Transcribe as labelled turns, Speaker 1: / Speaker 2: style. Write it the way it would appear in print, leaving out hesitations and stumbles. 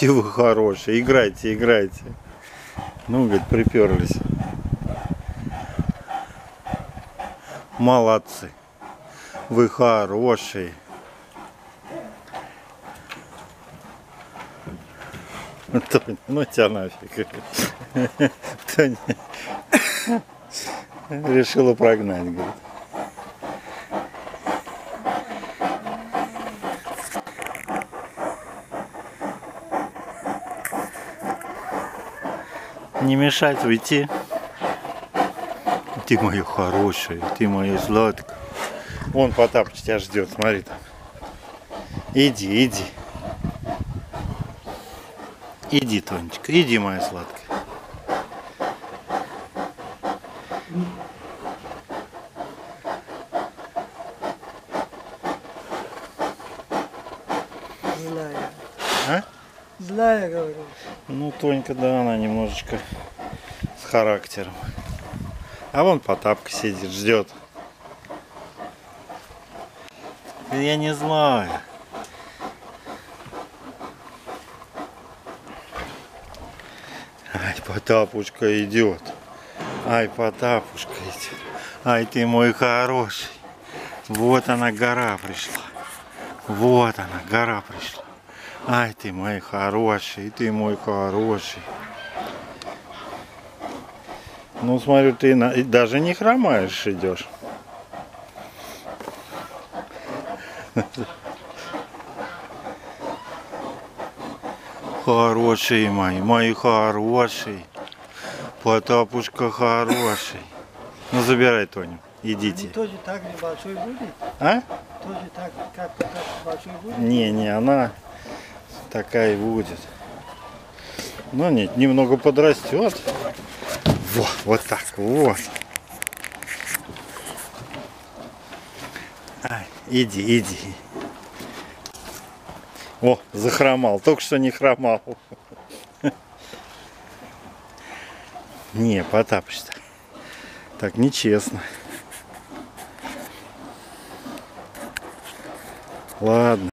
Speaker 1: Какие вы хорошие. Играйте, играйте. Ну, говорит, приперлись. Молодцы. Вы хорошие. Тоня, ну тебя нафиг. Тоня решила прогнать, говорит. Не мешать уйти. Ты моя хорошая, ты моя сладкая. Вон Потапыч тебя ждет, смотри там. Иди, иди. Иди, Тонечка, иди, моя сладкая.
Speaker 2: Злая.
Speaker 1: А?
Speaker 2: Злая, говорю.
Speaker 1: Ну, Тонька, да, она немножечко с характером. А вон Потапка сидит, ждет. Я не злая. Ай, Потапушка идет. Ай, Потапушка идет. Ай, ты мой хороший. Вот она, гора пришла. Вот она, гора пришла. Ай, ты мой хороший, ты мой хороший. Ну, смотрю, ты даже не хромаешь, идешь. Хорошие мои хорошие. Потапушка хороший. Ну, забирай Тоню, идите.
Speaker 2: Они тоже так же большой будет?
Speaker 1: А?
Speaker 2: Тоже так, как большой будет?
Speaker 1: Не, она такая и будет. Ну, нет, немного подрастет. Вот так, вот. Ай, иди. О, захромал. Только что не хромал. Не, Потапыч-то. Так нечестно. Ладно.